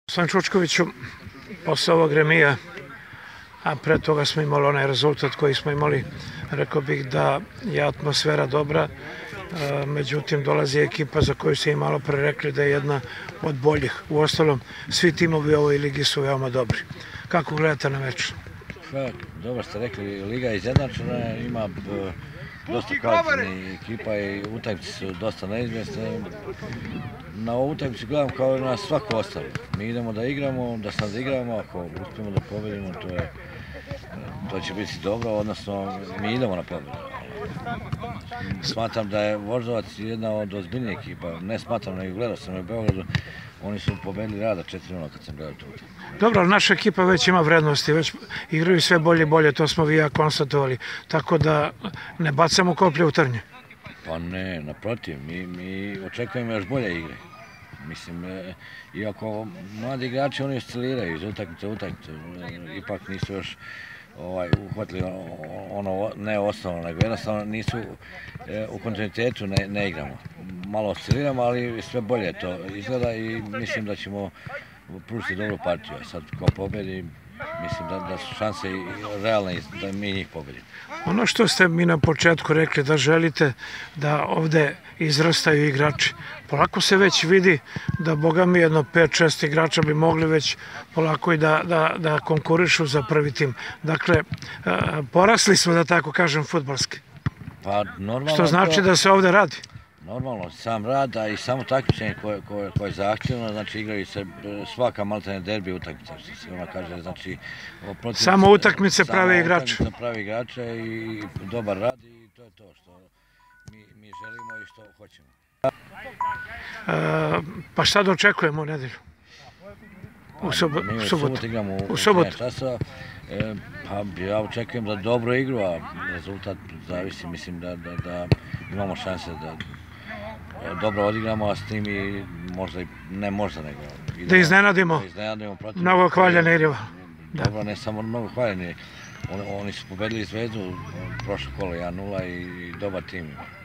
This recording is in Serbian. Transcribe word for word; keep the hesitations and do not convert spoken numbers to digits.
Slan Čučkoviću, posle ovog remija, a pre toga smo imali onaj rezultat koji smo imali, rekao bih da je atmosfera dobra, međutim dolazi ekipa za koju ste i malo pre rekli da je jedna od boljih. U ostalom, svi timovi u ovoj ligi su veoma dobri. Kako gledate na meč? Dobro ste rekli, liga je izjednačena, ima dosta kvalitetnih ekipa i utakmice su dosta neizvjesne. Na ovu utakmicu gledam kao na svako ostalo. Mi idemo da igramo, da se nadigramo, ako uspijemo da pobedimo, to će biti dobro, odnosno mi idemo na pobedu. Smatram da je Voždovac jedna od ozbiljnijih ekipa, ne smatram, nego gledao sam u Beogradu, oni su pobedili Rada četiri nula kad sam gledao tu. Dobro, ali naša ekipa već ima vrednosti, već igraju sve bolje i bolje, to smo vi ja konstatovali, tako da ne bacamo koplje u trnje. Pa ne, naprotiv, mi očekujemo još bolje igre. Mislim, iako mladi igrači oni osciliraju iz utakmice u utakmicu, ipak nisu još uhvatili ono, ne osnovno, nego jednostavno nisu u kontinuitetu ne igramo. Malo osciliramo, ali sve bolje to izgleda i mislim da ćemo pružiti dobru partiju. Sad ko pobedi, mislim da su šanse realne da mi njih pobedimo. Ono što ste mi na početku rekli da želite da ovde izrastaju igrači, polako se već vidi da, boga mi, jedno pet šest igrača bi mogli već polako i da konkurišu za prvi tim. Dakle, porasli smo, da tako kažem, fudbalski. Što znači da se ovde radi. Normalno, sam rad, a i samo takmičenje koje je zahtjevno, znači igraju se svaka maltene derbi utakmica, što se ona kaže, znači... Samo utakmice pravi igrače. Samo utakmice pravi igrače i dobar rad i to je to što mi želimo i što hoćemo. Pa šta da očekujemo u nedelju? U subotu? Mi u subotu igramo u sedam časova, pa ja očekujem da dobro igru, a rezultat zavisi, mislim da imamo šanse da dobro odigramo, a s tim i možda, ne možda nego... Da iznenadimo mnogo hvaljene igriva. Dobro, ne samo mnogo hvaljene, oni su pobedili Zvezdu prošlo kolo jedan nula i dobar tim.